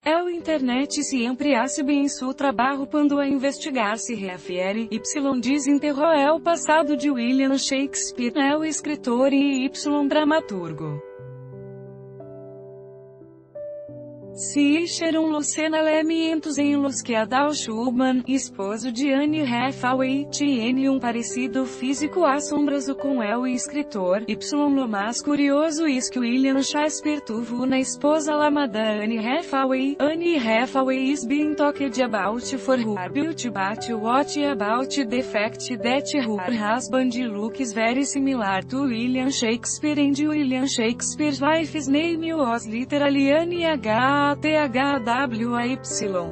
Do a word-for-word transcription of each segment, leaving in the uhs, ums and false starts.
El internet siempre hace bem su trabalho quando a investigar se refere. Y desenterrou el passado de William Shakespeare, el escritor e Y dramaturgo. Se encheram los senalemientos em los que Adal Schumann, esposo de Anne Hathaway, tinha um parecido físico assombroso com el escritor. Y lo mais curioso is que William Shakespeare tuvo uma esposa lamada Anne Hathaway. Anne Hathaway is being talked about for her beauty, but what about the fact that her husband looks very similar to William Shakespeare, and William Shakespeare's wife's name was literally Anne H. T H W A Y.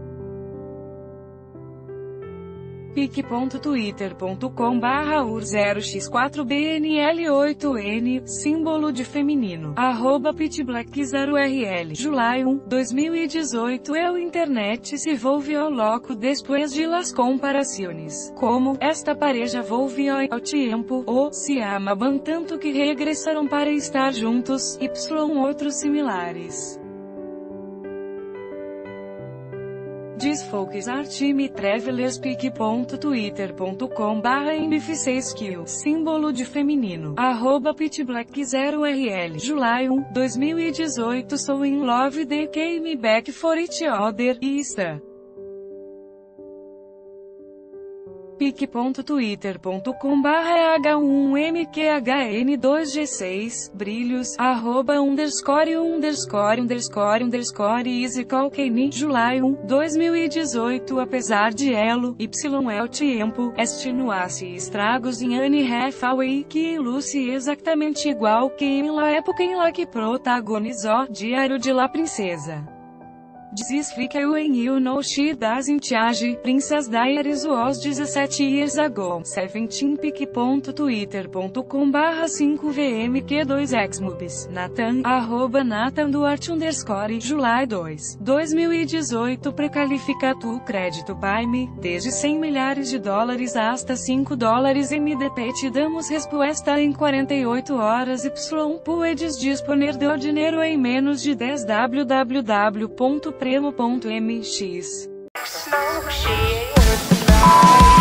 pic.twitter.com barra ur zero x quatro b n l oito n, símbolo de feminino, arroba pitblack zero r l. Julho um, dois mil e dezoito. El internet se volvió loco después de las comparaciones. Como esta pareja volvió ao tempo, o se amaban tanto que regressaram para estar juntos. Y outros similares. Desfocus Artime Travelers pic.twitter.com barra M F C Skill, símbolo de feminino, arroba pitblack zero R L. Julho um, dois mil e dezoito. Sou in love the came back for each other, e está. pic.twitter.com barra H um M Q H N dois G seis, brilhos, arroba underscore underscore underscore underscore easy calcane. Julho um, dois mil e dezoito. Apesar de elo, Y el tempo, extenuasse estragos em Anne Hathaway, que em Lucy exatamente igual que em la época em la que protagonizou Diário de la Princesa. Desexplica when you know she doesn't age. Princess Diaries was seventeen years ago. seventeen pic.twitter.com barra cinco V M Q dois Xmobs. Nathan, arroba Nathan Duarte underscore. Julho dois, dois mil e dezoito. Precalifica tu crédito Prime, desde cem milhares de dólares hasta cinco dólares M D P. Te damos resposta em quarenta e oito horas. Y puedes disponer do dinheiro em menos de dez. www ponto premo ponto m x